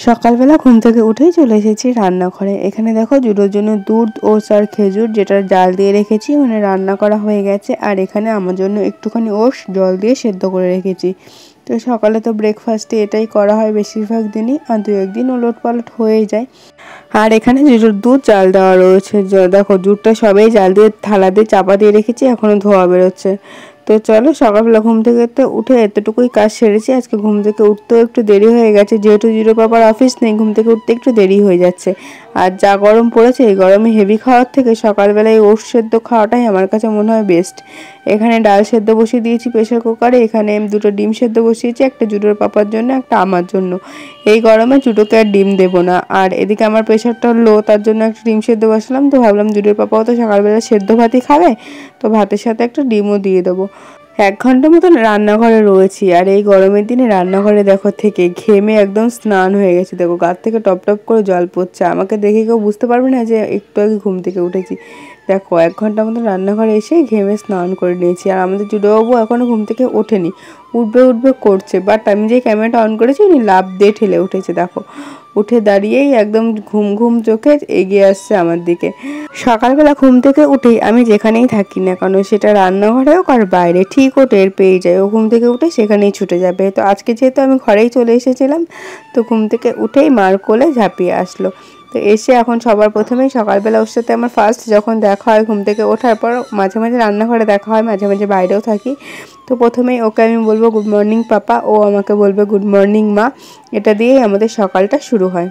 সকালবেলা ঘুম থেকে উঠেই চলে এসেছি রান্নাঘরে। এখানে দেখো জুডোর জন্য দুধ, ওটস আর খেজুর যেটা জাল দিয়ে রেখেছি, মানে রান্না করা হয়ে গেছে। আর এখানে আমার জন্য একটুখানি ওটস জল দিয়ে সেদ্ধ করে রেখেছি। তো সকালে তো ব্রেকফাস্টে এটাই করা হয় বেশিরভাগ দিনই, আর দু একদিন ওলট পালট হয়েই যায়। আর এখানে জুডোর দুধ জাল দেওয়া রয়েছে। দেখো দুধটা সবেই জাল দিয়ে থালা দিয়ে চাপা দিয়ে রেখেছি, এখনো ধোয়া বেরোচ্ছে। তো চলো সকালবেলা ঘুম থেকে তো উঠে এতটুকুই কাজ সেরেছি। আজকে ঘুম থেকে উঠতেও একটু দেরি হয়ে গেছে, যেহেতু জিরো পাপার অফিস নেই, ঘুম থেকে উঠতে একটু দেরি হয়ে যাচ্ছে। আর যা গরম পড়েছে, এই গরমে হেভি খাওয়ার থেকে সকালবেলায় ওটস সেদ্ধ খাওয়াটাই আমার কাছে মনে হয় বেস্ট। এখানে ডাল সেদ্ধ বসিয়ে দিয়েছি প্রেসার কুকারে। এখানে দুটো ডিম সেদ্ধ বসিয়েছি, একটা জুডোর পাপার জন্য, একটা আমার জন্য। এই গরমে জুডোকে আর ডিম দেবো না। আর এদিকে আমার প্রেশারটা লো, তার জন্য একটা ডিম সেদ্ধ বসালাম। তো ভাবলাম জুডোর পাপাও তো সকালবেলা সেদ্ধ ভাতই খাবে, তো ভাতের সাথে একটা ডিমও দিয়ে দেবো। 1 ঘন্টা মতন রান্নাঘরে রয়েছি। আর এই গরমের দিনে রান্নাঘরে দেখো থেকে ঘেমে একদম স্নান হয়ে গেছে। দেখো গা থেকে টপ টপ করে জল পড়ছে। আমাকে দেখে কেউ বুঝতে পারবে না যে একটু আগে ঘুম থেকে উঠেছি। দেখো 1 ঘন্টা মতন রান্নাঘরে এসে ঘেমে স্নান করে নিয়েছি। আর আমাদের জুডোবাবু এখনও ঘুম থেকে ওঠেনি, উঠবে উঠবে করছে। বাট আমি যে ক্যামেরাটা অন করেছি উনি লাফ দিয়ে ঠেলে উঠেছে। দেখো উঠে দাঁড়িয়েই একদম ঘুম ঘুম চোখে এগিয়ে আসছে আমার দিকে। সকালবেলা ঘুম থেকে উঠেই আমি যেখানেই থাকি না কেন, সেটা রান্নাঘরে হোক আর বাইরে, ঠিক ও টের পেয়ে যায়। ও ঘুম থেকে উঠে সেখানেই ছুটে যাবে। তো আজকে যেহেতু আমি ঘরেই চলে এসেছিলাম, তো ঘুম থেকে উঠেই মার কোলে ঝাঁপিয়ে আসলো। তো এসে এখন সবার প্রথমেই সকালবেলা ওর সাথে আমার ফার্স্ট যখন দেখা হয় ঘুম থেকে ওঠার পর, মাঝে মাঝে রান্নাঘরে দেখা হয়, মাঝে মাঝে বাইরেও থাকি। তো প্রথমেই ওকে আমি বলবো গুড মর্নিং পাপা, ও আমাকে বলবে গুড মর্নিং মা। এটা দিয়েই আমাদের সকালটা শুরু হয়।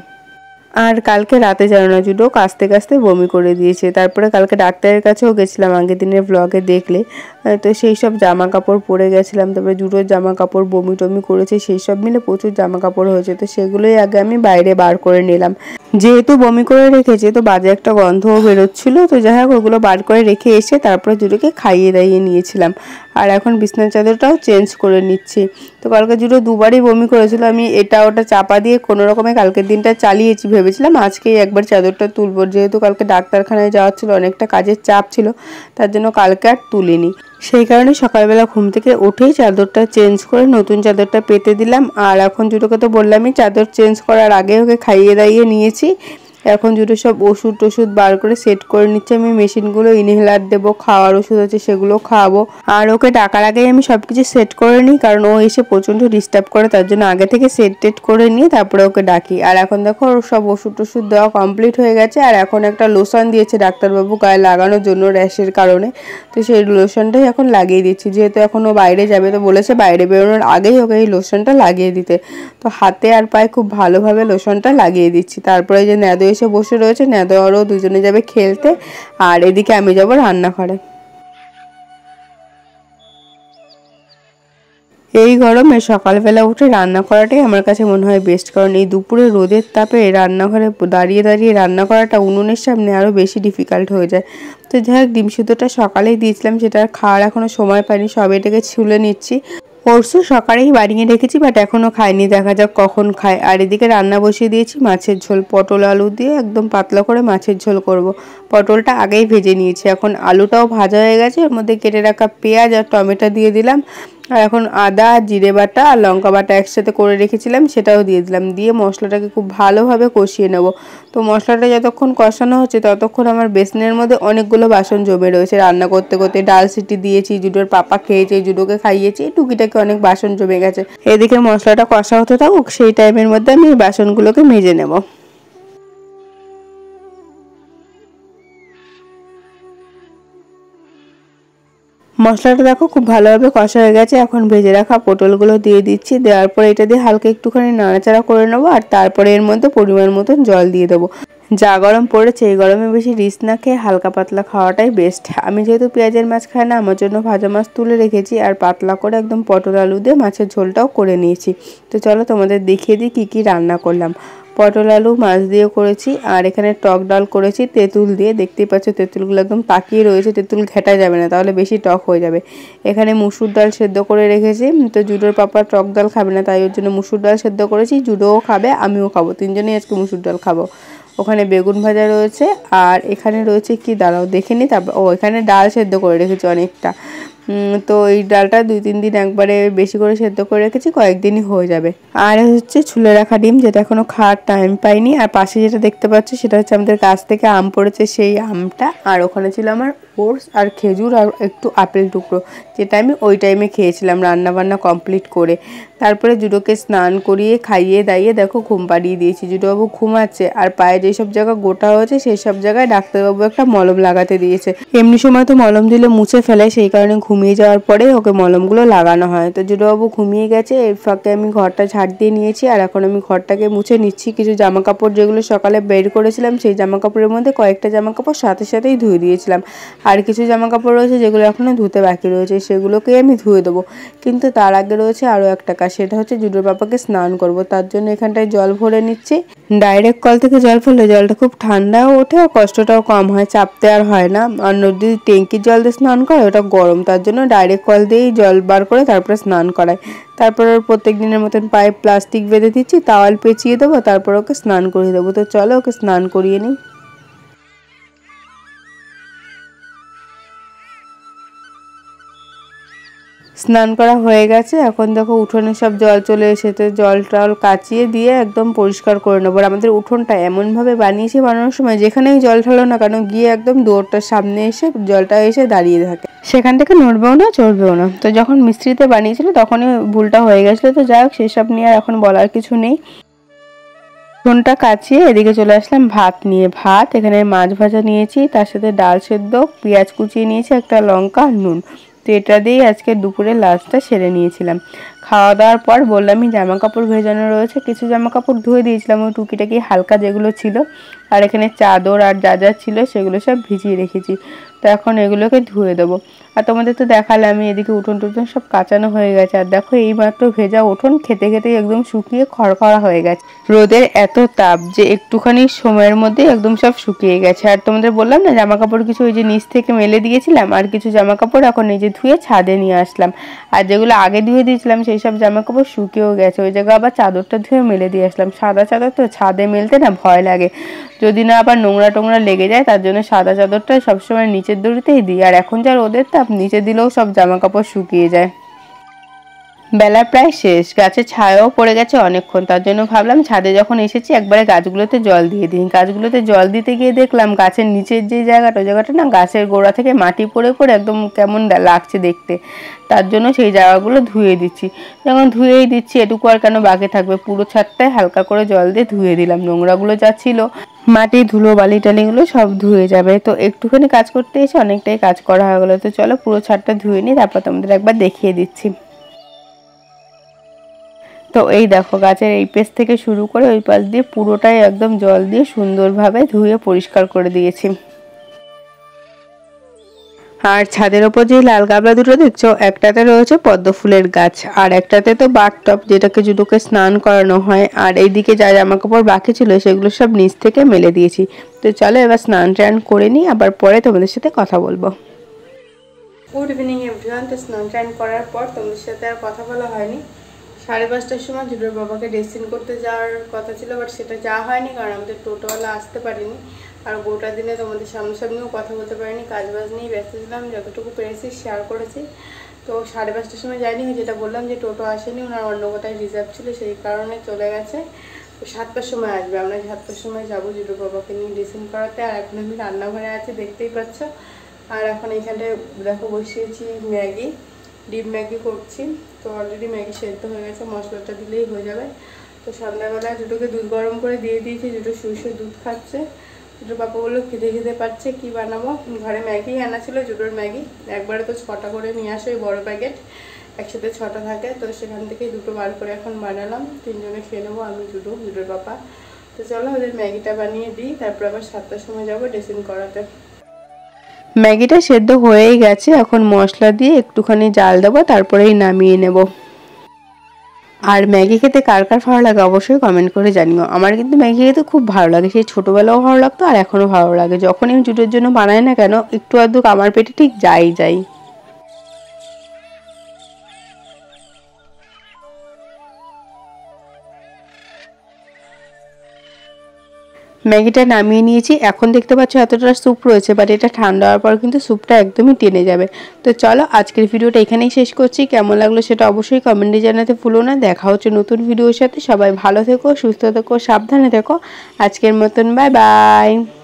আর কালকে রাতে জানো না, জুডো কাঁচতে কাঁচতে বমি করে দিয়েছে। তারপরে কালকে ডাক্তারের কাছেও গেছিলাম, আগের দিনের ব্লগে দেখলে। তো সেই সব জামা কাপড় পরে গেছিলাম। তারপরে জুডোর জামা কাপড় বমি টমি করেছে, সেই সব মিলে প্রচুর জামা কাপড় হয়েছে। তো সেগুলোই আগে আমি বাইরে বার করে নিলাম। যেহেতু বমি করে রেখেছে, তো বাজে একটা গন্ধও বেরোচ্ছিল। তো যাই হোক ওগুলো বার করে রেখে এসে তারপরে জুডোকে খাইয়ে দাইয়ে নিয়েছিলাম। আর এখন বিছানার চাদরটাও চেঞ্জ করে নিচ্ছি। তো কালকে জুডো দুবারই বমি করেছিল। আমি এটা ওটা চাপা দিয়ে কোনো রকমে কালকের দিনটা চালিয়েছি, ভেবেছিলাম আজকেই একবার চাদরটা তুলবো। যেহেতু কালকে ডাক্তারখানায় যাওয়ার ছিল, অনেকটা কাজের চাপ ছিল, তার জন্য কালকে আর তুলিনি। সেই কারণে সকালবেলা ঘুম থেকে উঠেই চাদরটা চেঞ্জ করে নতুন চাদরটা পেতে দিলাম। আর এখন জুডোকে তো বললামই চাদর চেঞ্জ করার আগে ওকে খাইয়ে দাইয়ে নিয়েছি। এখন জুডো সব ওষুধ টষুধ বার করে সেট করে নিচ্ছে। আমি মেশিনগুলো ইনহেলার দেবো, খাওয়ার ওষুধ আছে সেগুলো খাওয়াবো। আর ওকে ডাকার আগেই আমি সবকিছু সেট করে নিই, কারণ ও এসে প্রচণ্ড ডিস্টার্ব করে, তার জন্য আগে থেকে সেট টেট করে নিয়ে তারপরে ওকে ডাকি। আর এখন দেখো ওর সব ওষুধ টষুধ দেওয়া কমপ্লিট হয়ে গেছে। আর এখন একটা লোশন দিয়েছে ডাক্তারবাবু গায়ে লাগানোর জন্য র্যাশের কারণে। তো সেই লোশনটাই এখন লাগিয়ে দিচ্ছি। যেহেতু এখন ও বাইরে যাবে, তো বলেছে বাইরে বেরোনোর আগেই ওকে এই লোশনটা লাগিয়ে দিতে। তো হাতে আর পায়ে খুব ভালোভাবে লোশনটা লাগিয়ে দিচ্ছি। তারপরে যে ন্যাদো এসে বসে রয়েছে, ন্যাদো আরও দুজনে যাবে খেলতে। আর এদিকে আমি যাবো রান্নাঘরে। এই গরমে সকালবেলা উঠে রান্না করাটাই আমার কাছে মনে হয় বেস্ট, কারণ এই দুপুরে রোদের তাপে রান্নাঘরে দাঁড়িয়ে দাঁড়িয়ে রান্না করাটা উনুনের সামনে আরও বেশি ডিফিকাল্ট হয়ে যায়। তো যাই হোক ডিম সিদ্ধটা সকালেই দিয়েছিলাম, সেটা খাওয়ার এখনও সময় পাইনি, সব এটাকে ছুলে নিচ্ছি। ওটসও সকালেই বানিয়ে রেখেছি, বাট এখনও খাইনি, দেখা যাক কখন খায়। আর এদিকে রান্না বসিয়ে দিয়েছি মাছের ঝোল, পটল আলু দিয়ে একদম পাতলা করে মাছের ঝোল করব। পটলটা আগেই ভেজে নিয়েছি, এখন আলুটাও ভাজা হয়ে গেছে। এর মধ্যে কেটে রাখা পেঁয়াজ আর টমেটো দিয়ে দিলাম। আর এখন আদা, জিরে বাটা আর লঙ্কা বাটা একসাথে করে রেখেছিলাম, সেটাও দিয়ে দিলাম। দিয়ে মশলাটাকে খুব ভালোভাবে কষিয়ে নেব। তো মশলাটা যতক্ষণ কষানো হচ্ছে, ততক্ষণ আমার বেসনের মধ্যে অনেকগুলো বাসন জমে রয়েছে। রান্না করতে করতে ডাল সিটি দিয়েছি, জুডোর পাপা খেয়েছে, জুডোকে খাইয়েছি, টুকিটাকে অনেক বাসন জমে গেছে। এদিকে মশলাটা কষা হতে থাকুক, সেই টাইমের মধ্যে আমি বাসনগুলোকে মেজে নেব। মশলাটা দেখো খুব ভালোভাবে কষা হয়ে গেছে। এখন ভেজে রাখা পটলগুলো দিয়ে দিচ্ছি। দেওয়ার পর এটা দিয়ে হালকা একটুখানি নাড়াচাড়া করে নেবো। আর তারপরে এর মধ্যে পরিমাণ মতন জল দিয়ে দেবো। যা গরম পড়েছে, এই গরমে বেশি রিস্ক না খেয়ে হালকা পাতলা খাওয়াটাই বেস্ট। আমি যেহেতু পেঁয়াজের মাছ খাই না, আমার জন্য ভাজা মাছ তুলে রেখেছি। আর পাতলা করে একদম পটল আলু দিয়ে মাছের ঝোলটাও করে নিয়েছি। তো চলো তোমাদের দেখিয়ে দিই কী কী রান্না করলাম। পটল আলু মাছ দিয়ে করেছি। আর এখানে টক ডাল করেছি তেঁতুল দিয়ে। দেখতেই পাচ্ছ তেঁতুলগুলো একদম পাকিয়ে রয়েছে, তেঁতুল ঘেঁটা যাবে না, তাহলে বেশি টক হয়ে যাবে। এখানে মুসুর ডাল সেদ্ধ করে রেখেছি। তো জুডোর পাপা টক ডাল খাবে না, তাই ওর জন্য মুসুর ডাল সেদ্ধ করেছি। জুডোও খাবে, আমিও খাবো, তিনজনেই আজকে মুসুর ডাল খাবো। ওখানে বেগুন ভাজা রয়েছে। আর এখানে রয়েছে কি দাঁড়াও দেখে নি, তারপর এখানে ডাল সেদ্ধ করে রেখেছি অনেকটা। তো এই ডালটা 2-3 দিন একবারে বেশি করে সেদ্ধ করে রেখেছি, কয়েকদিনই হয়ে যাবে। আর হচ্ছে ছুলে রাখা ডিম, যেটা এখনো খাওয়ার টাইম পাইনি। আর পাশে যেটা দেখতে পাচ্ছি সেটা হচ্ছে আমাদের গাছ থেকে আম পড়েছে, সেই আমটা। আর ওখানে ছিল আমার ওটস আর খেজুর আর একটু আপেল টুকরো, যেটা আমি ওই টাইমে খেয়েছিলাম রান্না বান্না কমপ্লিট করে। তারপরে জুডোকে স্নান করিয়ে খাইয়ে দাইয়ে দেখো ঘুম পাড়িয়ে দিয়েছি। জুডোবাবু ঘুমাচ্ছে, আর পায়ে যেসব জায়গা গোটা হয়েছে সেই সব জায়গায় ডাক্তারবাবু একটা মলম লাগাতে দিয়েছে। এমনি সময় তো মলম দিলে মুছে ফেলে, সেই কারণে ঘুমিয়ে যাওয়ার পরে ওকে মলমগুলো লাগানো হয়। তো জুডোবাবু ঘুমিয়ে গেছে, এর ফাঁকে আমি ঘরটা ঝাড় দিয়ে নিয়েছি। আর এখন আমি ঘরটাকে মুছে নিচ্ছি। কিছু জামা কাপড় যেগুলো সকালে বের করেছিলাম, সেই জামা কাপড়ের মধ্যে কয়েকটা জামা কাপড় সাথে সাথেই ধুয়ে দিয়েছিলাম। আর কিছু জামা কাপড় রয়েছে যেগুলো এখনো ধুতে বাকি রয়েছে, সেগুলোকে আমি ধুয়ে দেবো। কিন্তু তার আগে রয়েছে আরও একটা কাজ, সেটা হচ্ছে জুডোর পাপাকে স্নান করব। তার জন্য এখানটায় জল ভরে নিচ্ছি। ডাইরেক্ট কল থেকে জল ফেললে জলটা খুব ঠান্ডাও ওঠে আর কষ্টটাও কম হয়, চাপতে আর হয় না। আর যদি ট্যাঙ্কির জল দিয়ে স্নান করে ওটা গরম, তার জন্য ডাইরেক্ট কল দিয়েই জল বার করে তারপরে স্নান করায়। তারপর ওর প্রত্যেক দিনের মতন পায়ে প্লাস্টিক বেঁধে দিচ্ছি, তাওয়াল পেঁচিয়ে দেবো, তারপর ওকে স্নান করিয়ে দেবো। তো চলো ওকে স্নান করিয়ে নিই। স্নান করা হয়ে গেছে, এখন দেখো উঠোনে সব জল চলে এসেছে। জল টল কাচিয়ে দিয়ে একদম পরিষ্কার করে নেবো। আর আমাদের উঠোনটা এমনভাবে বানিয়েছি, বানানোর সময় যেখানেই জল ঢালো না কেন গিয়ে একদম দুয়ারটার সামনে এসে জলটা এসে দাঁড়িয়ে থাকে, সেখান থেকে নড়বেও না চড়বেও না। তো যখন মিস্ত্রিতে বানিয়েছিল তখনই ভুলটা হয়ে গেছিলো। তো যাই হোক, সেসব নিয়ে আর এখন বলার কিছু নেই। উঠোনটা কাচিয়ে এদিকে চলে আসলাম ভাত নিয়ে। ভাত এখানে মাছ ভাজা নিয়েছি, তার সাথে ডাল সেদ্ধ, পেঁয়াজ কুচিয়ে নিয়েছি, একটা লঙ্কা, নুন। তো এটা দিয়েই আজকে দুপুরে লাঞ্চটা সেরে নিয়েছিলাম। খাওয়া দাওয়ার পর বললামই জামা কাপড় ভেজানো রয়েছে, কিছু জামা কাপড় ধুয়ে দিয়েছিলাম ওই টুকিটাকি হালকা যেগুলো ছিল। আর এখানে চাদর আর যা যা ছিল সেগুলো সব ভিজিয়ে রেখেছি। তো এখন এগুলোকে ধুয়ে দেবো। আর তোমাদের তো দেখালে আমি এদিকে উঠোন টুঠোন সব কাচানো হয়ে গেছে। আর দেখো এইমাত্র ভেজা উঠোন খেতে খেতে একদম শুকিয়ে খড়খড়া হয়ে গেছে। রোদের এত তাপ যে একটুখানি সময়ের মধ্যে একদম সব শুকিয়ে গেছে। আর তোমাদের বললাম না জামা কাপড় কিছু ওই যে নিচ থেকে মেলে দিয়েছিলাম, আর কিছু জামা কাপড় এখন এই যে ধুয়ে ছাদে নিয়ে আসলাম। আর যেগুলো আগে ধুয়ে দিয়েছিলাম সেই সব জামা কাপড় শুকিয়েও গেছে, ওই জায়গায় আবার চাদরটা ধুয়ে মেলে দিয়ে আসলাম। সাদা চাদর তো ছাদে মেলতে না ভয় লাগে, যদি না আবার নোংরা টোংরা লেগে যায়, তার জন্য সাদা চাদরটা সবসময় নিচের দড়িতেই দিই। আর এখন যা রোদের তাপ, নিচে দিলেও সব জামা কাপড় শুকিয়ে যায়। বেলা প্রায় শেষ, গাছের ছায়াও পড়ে গেছে অনেকক্ষণ, তার জন্য ভাবলাম ছাদে যখন এসেছি একবারে গাছগুলোতে জল দিয়ে দিই। গাছগুলোতে জল দিতে গিয়ে দেখলাম গাছের নিচের যে জায়গাটা, ওই জায়গাটা না গাছের গোড়া থেকে মাটি পড়ে পড়ে একদম কেমন লাগছে দেখতে। তার জন্য সেই জায়গাগুলো ধুয়ে দিচ্ছি। যখন ধুয়েই দিচ্ছি এটুকু আর কেন বাকি থাকবে, পুরো ছাদটায় হালকা করে জল দিয়ে ধুয়ে দিলাম। নোংরাগুলো যা ছিল, মাটি ধুলো বালি টালিগুলো সব ধুয়ে যাবে। তো একটুখানি কাজ করতে এসে অনেকটাই কাজ করা হয়ে গেলো। তো চলো পুরো ছাদটা ধুয়ে নিই, তারপর তোমাদের একবার দেখিয়ে দিচ্ছি। তো এই দেখো গাছের এই পেছ থেকে শুরু করে ওই পাশ দিয়ে পুরোটাই একদম জল দিয়ে সুন্দরভাবে ধুয়ে পরিষ্কার করে দিয়েছি। আর ছাদের ওপর যে লাল গামলা দুটো দেখছো, একটাতে রয়েছে পদ্ম ফুলের গাছ, আর একটাতে তো বাথটব, যেটাকে জুডোকে স্নান করানো হয়। আর এইদিকে যা জামা কাপড় বাকি ছিল সেগুলো সব নিচ থেকে মেলে দিয়েছি। তো চলো এবার স্নান টান করে নিই, আবার পরে তোমাদের সাথে কথা বলবো। Good evening everyone. তো স্নান টান করার পর তোমাদের সাথে আর কথা বলা হয়নি। 5:30টার সময় জুডোর বাবাকে ড্রেসিং করতে যাওয়ার কথা ছিল, বাট সেটা যাওয়া হয়নি কারণ আমাদের টোটোওয়ালা আসতে পারেনি। আর গোটা দিনে তোমাদের সামনাসামনিও কথা বলতে পারিনি, কাজবাজ নিয়েই ব্যস্ত ছিলাম। যতটুকু পেরেছি শেয়ার করেছি। তো 5:30টার সময় যাইনি, যেটা বললাম যে টোটো আসেনি, ওনার অন্য কোথায় রিজার্ভ ছিল সেই কারণে চলে গেছে। তো 7টার সময় আসবে, আমরা 7টার সময় যাবো জুডোর বাবাকে নিয়ে ড্রেসিং করাতে। আর এখন আমি রান্নাঘরে আছি, দেখতেই পাচ্ছ। আর এখন এইখানটায় দেখো বসিয়েছি ম্যাগি, ডিম ম্যাগি করছি। তো অলরেডি ম্যাগি সেদ্ধ হয়ে গেছে, মশলাটা দিলেই হয়ে যাবে। তো সন্ধ্যাবেলায় দুটোকে দুধ গরম করে দিয়ে দিয়েছি, দুটো শুয়ে শুয়ে দুধ খাচ্ছে। জুডোর পাপা বললো খিদে খিদে পাচ্ছে, কী বানাবো। ঘরে ম্যাগি আনা ছিল, জুডোর ম্যাগি একবারে তো 6টা করে নিয়ে আসে, ওই বড়ো প্যাকেট একসাথে 6টা থাকে। তো সেখান থেকেই দুটো বার করে এখন বানালাম, তিনজনে খেয়ে নেবো, আমি জুডোর পাপা। তো চলো ওদের ম্যাগিটা বানিয়ে দিই, তারপর আবার 7টার সময় যাবো ড্রেসিং করাতে। ম্যাগিটা সেদ্ধ হয়েই গেছে, এখন মশলা দিয়ে একটুখানি জাল দেবো, তারপরেই নামিয়ে নেব। আর ম্যাগি খেতে কার কার ভালো লাগে অবশ্যই কমেন্ট করে জানিও। আমার কিন্তু ম্যাগি খেতে খুব ভালো লাগে, সেই ছোটোবেলাও ভালো লাগতো আর এখনও ভালো লাগে। যখনই আমি জুটোর জন্য বানাই না কেন একটু আধটু আমার পেটে ঠিক যাই। ম্যাগিটা নামিয়ে নিয়েছি। এখন দেখতে পাচ্ছ এতটা স্যুপ রয়েছে, বাট এটা ঠান্ডা হওয়ার পর কিন্তু স্যুপটা একদমই টেনে যাবে। তো চলো আজকের ভিডিওটা এখানেই শেষ করছি। কেমন লাগলো সেটা অবশ্যই কমেন্টে জানাতে ভুলো না। দেখা হচ্ছে নতুন ভিডিওর সাথে। সবাই ভালো থেকো, সুস্থ থেকো, সাবধানে থেকো। আজকের মতন বাই বাই।